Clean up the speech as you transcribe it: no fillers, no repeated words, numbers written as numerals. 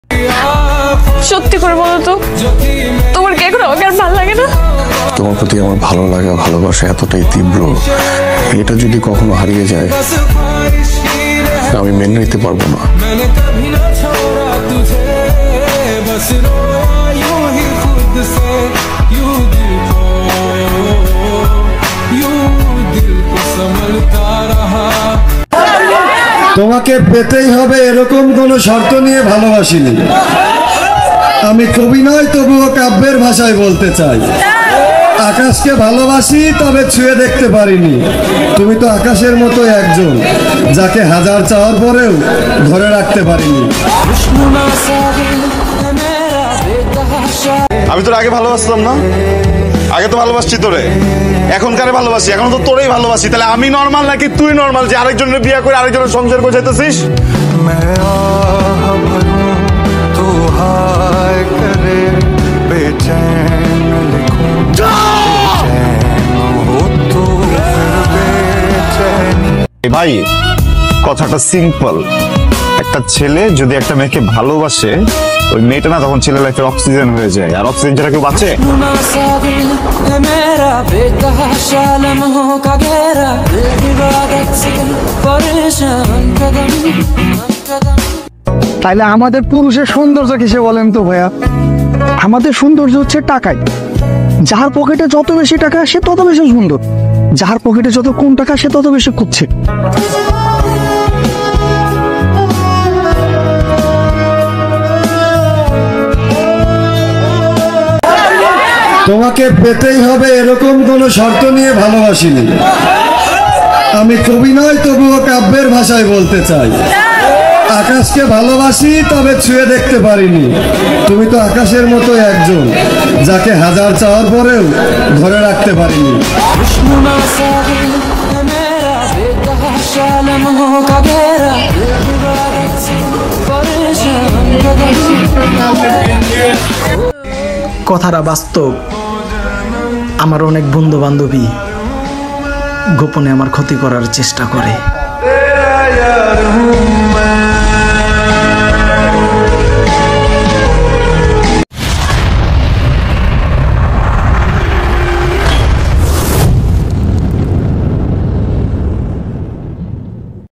সত্যি করে বলো তো, তোমার কি এখন আমাকে আর ভালো লাগে না? তোমার প্রতি আমার ভালো লাগা ভালোবাসা এতটাই তীব্র, এটা যদি কখনো হারিয়ে যায় আমি মেনে নিতে পারবো না। তোমাকে পেতেই হবে এরকম কোনো শর্ত নিয়ে ভালোবাসিনি। আমি কবি নয়, তবুও কাব্যের ভাষায় বলতে চাই, আকাশকে ভালোবাসি তবে ছুঁয়ে দেখতে পারিনি। তুমি তো আকাশের মতো একজন, যাকে হাজার চাওয়ার পরেও ধরে রাখতে পারিনি। আমি তোর আগে ভালোবাসতাম না, আগে তো ভালোবাসছি তোরে, এখন কারে ভালোবাসি? এখন তো তোরেই ভালোবাসি। তাহলে আমি নর্মাল নাকি তুই নর্মাল যে আরেকজনের বিয়ে করে আরেকজনের সংসার করে যেতেছিস? ভাই কথাটা সিম্পল, একটা ছেলে যদি একটা মেয়েকে ভালোবাসে, ওই মেয়েটা না তখন ছেলে লাইফের অক্সিজেন হয়ে যায়। আর অক্সিজেন ছাড়া কেউ বাঁচে? তাইলে আমাদের পুরুষের সৌন্দর্য কিসে বলেন তো ভাইয়া? আমাদের সৌন্দর্য হচ্ছে টাকায়। যার পকেটে যত বেশি টাকা সে তত বেশি সুন্দর, যার পকেটে যত কম টাকা সে তত বেশি খুঁজছে। তোমাকে পেতেই হবে এরকম কোনো শর্ত নিয়ে ভালোবাসিনি। আমি কবি নয়, তবুও কাব্যের ভাষায় বলতে চাই, আকাশকে ভালোবাসি তবে ছুঁয়ে দেখতে পারিনি। তুমি তো আকাশের মতো একজন, যাকে হাজার চাওয়ার পরেও ধরে রাখতে পারিনি। কথাটা বাস্তব। আমার অনেক বন্ধু বান্ধবী গোপনে আমার ক্ষতি করার চেষ্টা করে।